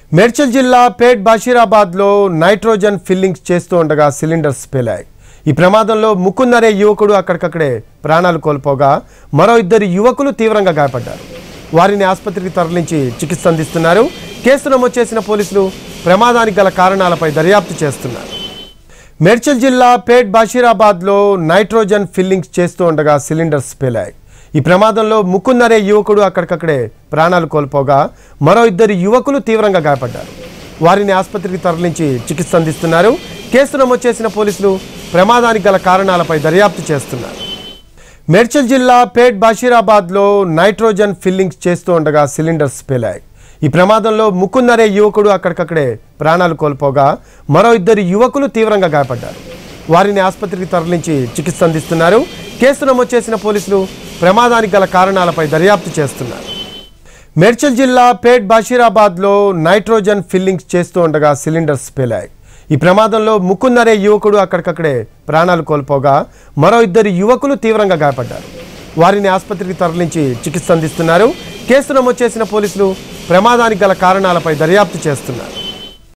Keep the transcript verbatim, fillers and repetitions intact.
మేడ్చల్ జిల్లా పేట్ బషీరాబాద్లో nitrogen fillings చేస్తూ ఉండగా సిలిండర్స్ పేలాయి। ఈ ప్రమాదంలో ముకుంద్ అనే యువకుడు అక్కడికక్కడే ప్రాణాలు కోల్పోగా మరో ఇద్దరు యువకులు తీవ్రంగా గాయపడ్డారు। వారిని ఆసుపత్రికి తరలించి చికిత్స అందిస్తున్నారు। కేసు నమోదు చేసిన పోలీసులు ప్రమాదానికి గల కారణాలపై దర్యాప్తు చేస్తున్నారు। మేడ్చల్ జిల్లా పేట్ బషీరాబాద్లో నైట్రోజన్ ఫిల్లింగ్స్ చేస్తూ ఉండగా సిలిండర్స్ పేలాయి। ఈ ప్రమాదంలో ముకుంద్ అనే యువకుడు అక్కడికక్కడే ప్రాణాలు కోల్పోగా మరో ఇద్దరు యువకులు తీవ్రంగా గాయపడ్డారు। వారిని ఆసుపత్రికి తరలించి చికిత్స అందిస్తున్నారు। కేసు నమోదు చేసిన పోలీసులు ప్రమాదానికి గల కారణాలపై దర్యాప్తు చేస్తున్నారు। మేడ్చల్ జిల్లా పేట్ బషీరాబాద్లో నైట్రోజన్ ఫిల్లింగ్స్ చేస్తూ ఉండగా సిలిండర్స్ పేలాయి। ఈ ప్రమాదంలో ముకుంద్ అనే యువకుడు అక్కడికక్కడే ప్రాణాలు కోల్పోగా మరో ఇద్దరు యువకులు తీవ్రంగా గాయపడ్డారు। వారిని ఆసుపత్రికి తరలించి చికిత్స అందిస్తున్నారు। కేసు నమోదు చేసిన పోలీసులు ప్రమాదానికి గల కారణాలపై దర్యాప్తు చేస్తున్నారు। మేడ్చల్ జిల్లా పేట్ బషీరాబాద్లో నైట్రోజన్ ఫిల్లింగ్స్ చేస్తూ ఉండగా సిలిండర్స్ పేలాయి। ఈ ప్రమాదంలో ముకుంద్ అనే యువకుడు అక్కడికక్కడే ప్రాణాలు కోల్పోగా మరో ఇద్దరు యువకులు తీవ్రంగా గాయపడ్డారు। వారిని ఆసుపత్రికి తరలించి చికిత్స అందిస్తున్నారు। కేసు నమోదు చేసిన పోలీసులు ప్రమాదానికి గల కారణాలపై దర్యాప్తు చేస్తున్నారు।